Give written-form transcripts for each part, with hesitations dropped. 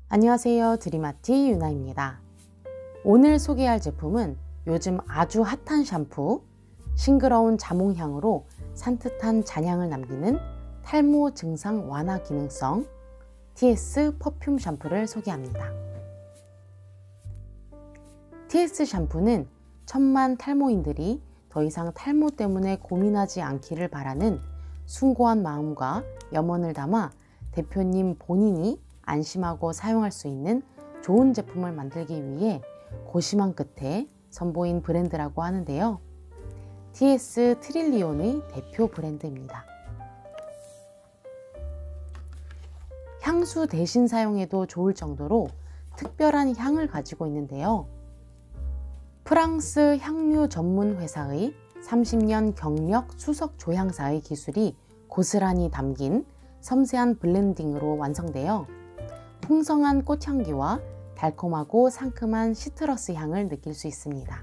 안녕하세요, 드림아티 유나입니다. 오늘 소개할 제품은 요즘 아주 핫한 샴푸, 싱그러운 자몽향으로 산뜻한 잔향을 남기는 탈모 증상 완화 기능성 TS 퍼퓸 샴푸를 소개합니다. TS 샴푸는 천만 탈모인들이 더 이상 탈모 때문에 고민하지 않기를 바라는 숭고한 마음과 염원을 담아 대표님 본인이 안심하고 사용할 수 있는 좋은 제품을 만들기 위해 고심한 끝에 선보인 브랜드라고 하는데요. TS 트릴리온의 대표 브랜드입니다. 향수 대신 사용해도 좋을 정도로 특별한 향을 가지고 있는데요. 프랑스 향료 전문 회사의 30년 경력 수석 조향사의 기술이 고스란히 담긴 섬세한 블렌딩으로 완성되어 풍성한 꽃향기와 달콤하고 상큼한 시트러스 향을 느낄 수 있습니다.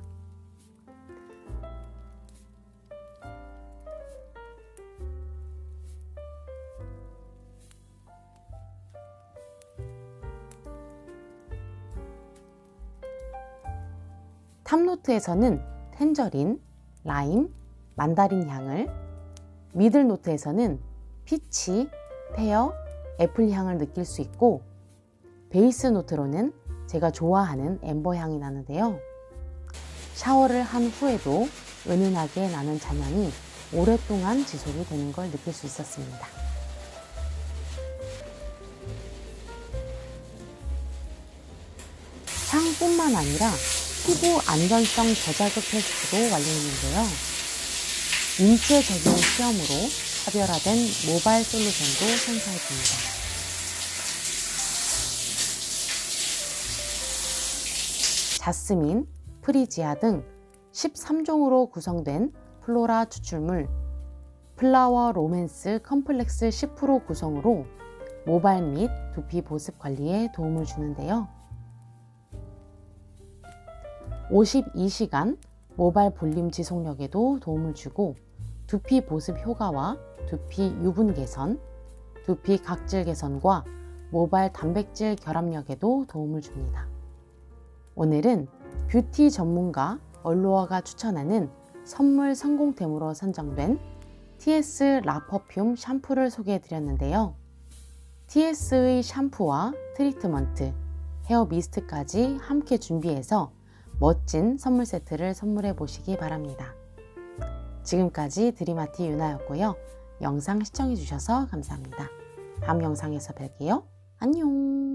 탑노트에서는 텐저린, 라임, 만다린 향을, 미들노트에서는 피치, 페어, 애플 향을 느낄 수 있고, 베이스 노트로는 제가 좋아하는 앰버 향이 나는데요. 샤워를 한 후에도 은은하게 나는 잔향이 오랫동안 지속이 되는 걸 느낄 수 있었습니다. 향뿐만 아니라 피부 안전성 저자극 테스트도 완료했는데요. 인체 적용 시험으로 차별화된 모바일 솔루션도 선사해줍니다. 자스민, 프리지아 등 13종으로 구성된 플로라 추출물 플라워 로맨스 컴플렉스 10% 구성으로 모발 및 두피 보습 관리에 도움을 주는데요. 52시간 모발 볼륨 지속력에도 도움을 주고 두피 보습 효과와 두피 유분 개선, 두피 각질 개선과 모발 단백질 결합력에도 도움을 줍니다. 오늘은 뷰티 전문가 얼로아가 추천하는 선물 성공템으로 선정된 TS 라 퍼퓸 샴푸를 소개해 드렸는데요. TS의 샴푸와 트리트먼트, 헤어 미스트까지 함께 준비해서 멋진 선물 세트를 선물해 보시기 바랍니다. 지금까지 드림아티 유나였고요. 영상 시청해 주셔서 감사합니다. 다음 영상에서 뵐게요. 안녕.